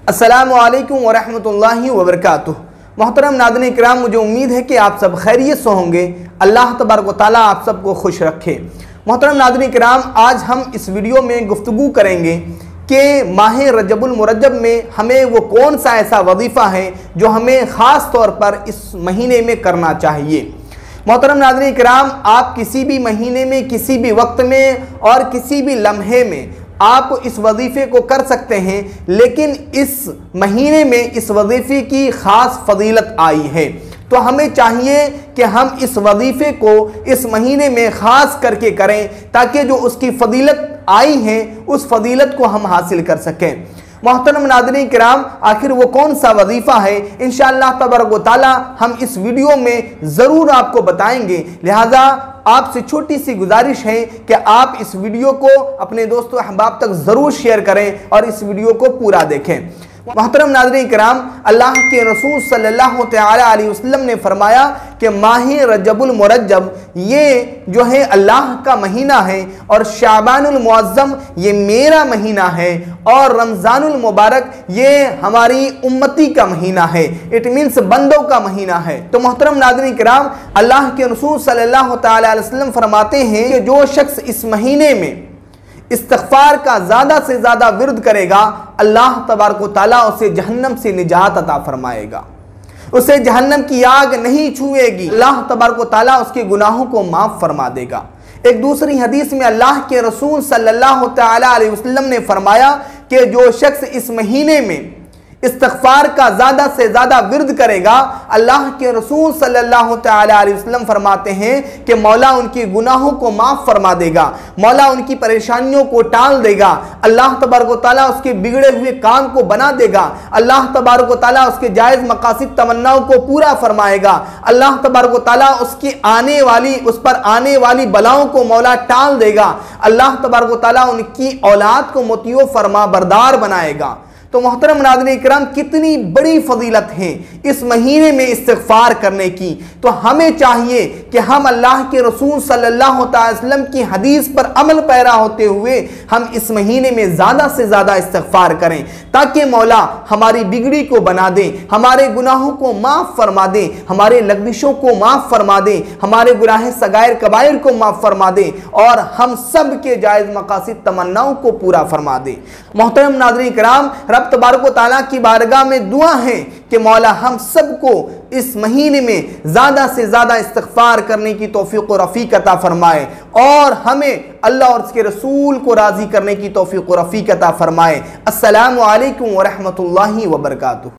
अस्सलामु अलैकुम वरहमतुल्लाहि वबरकातुह। मोहतरम नाज़रीन किराम, मुझे उम्मीद है कि आप सब खैरियत से होंगे। अल्लाह तबारक व तआला आप सबको खुश रखे। मोहतरम नाज़रीन किराम, आज हम इस वीडियो में गुफ्तगू करेंगे कि माह रजबुल मुरज्जब में हमें वो कौन सा ऐसा वजीफ़ा है जो हमें ख़ास तौर पर इस महीने में करना चाहिए। मोहतरम नाज़रीन किराम, आप किसी भी महीने में, किसी भी वक्त में और किसी भी लम्हे में आप इस वजीफ़े को कर सकते हैं, लेकिन इस महीने में इस वजीफ़े की ख़ास फजीलत आई है। तो हमें चाहिए कि हम इस वजीफ़े को इस महीने में ख़ास करके करें ताकि जो उसकी फजीलत आई है उस फजीलत को हम हासिल कर सकें। मोहतरम नाज़रीन किराम, आखिर वो कौन सा वजीफ़ा है, इंशाअल्लाह तबारक व तआला हम इस वीडियो में ज़रूर आपको बताएंगे। लिहाजा आपसे छोटी सी गुजारिश है कि आप इस वीडियो को अपने दोस्तों अहबाब तक ज़रूर शेयर करें और इस वीडियो को पूरा देखें। मोहतरम नाज़रीन किराम, अल्लाह के रसूल सल्लल्लाहु अलैहि वसल्लम ने फरमाया कि माह रजबुल मुरज्जब ये जो है अल्लाह का महीना है और शाबानुल मुअज़्ज़म ये मेरा महीना है और रमज़ानुल मुबारक ये हमारी उम्मती का महीना है। इट मीन्स बंदों का महीना है। तो मोहतरम नाज़रीन किराम, अल्लाह के रसूल सल्लल्लाहु अलैहि वसल्लम फरमाते हैं कि जो शख्स इस महीने में इस्तिग़फ़ार का ज़्यादा से ज़्यादा विर्द करेगा, अल्लाह तबारक व तआला उसे जहन्नम से निजात अता फरमाएगा, उसे जहन्नम की आग नहीं छुएगी। अल्लाह तबारक व तआला उसके गुनाहों को माफ़ फरमा देगा। एक दूसरी हदीस में अल्लाह के रसूल सल्लल्लाहु अलैहि वसल्लम ने फरमाया कि जो शख्स इस महीने में इस्तिग़फ़ार का ज़्यादा से ज़्यादा विर्द करेगा, अल्लाह के रसूल सल्लल्लाहु अलैहि वसल्लम फरमाते हैं कि मौला उनके गुनाहों को माफ़ फरमा देगा, मौला उनकी परेशानियों को टाल देगा, अल्लाह तबारक व तआला उसके बिगड़े हुए काम को बना देगा, अल्लाह तबारक व तआला उसके जायज़ मकासिद तमन्नाओं को पूरा फरमाएगा, अल्लाह तबारक व तआला उस पर आने वाली बलाओं को मौला टाल देगा, अल्लाह तबारक व तआला उनकी औलाद को मुतियो फरमा बरदार बनाएगा। तो मोहतरम नाज़रीन किराम, कितनी बड़ी फजीलत है इस महीने में इस्तिग़फ़ार करने की। तो हमें चाहिए कि हम अल्लाह के रसूल सल्लल्लाहु अलैहि वसल्लम की हदीस पर अमल पैरा होते हुए हम इस महीने में ज़्यादा से ज़्यादा इस्तिग़फ़ार करें ताकि मौला हमारी बिगड़ी को बना दे, हमारे गुनाहों को माफ़ फरमा दे, हमारे लग़्ज़िशों को माफ़ फरमा दे, हमारे गुनाह सगायर कबायर को माफ़ फरमा दे और हम सब के जायज़ मकासिद तमन्नाओं को पूरा फरमा दे। मोहतरम नाज़रीन किराम, रब तबारक व तआला की बारगाह में दुआ है कि मौला हम सबको इस महीने में ज़्यादा से ज़्यादा इस्तिग़फ़ार करने की तौफ़ीक़ व रफ़ीक़ अता फरमाए और हमें अल्लाह और उसके रसूल को राज़ी करने की तौफ़ीक़ व रफ़ीक़ अता फरमाए। अस्सलामु अलैकुम व रहमतुल्लाहि व बरकातुहू।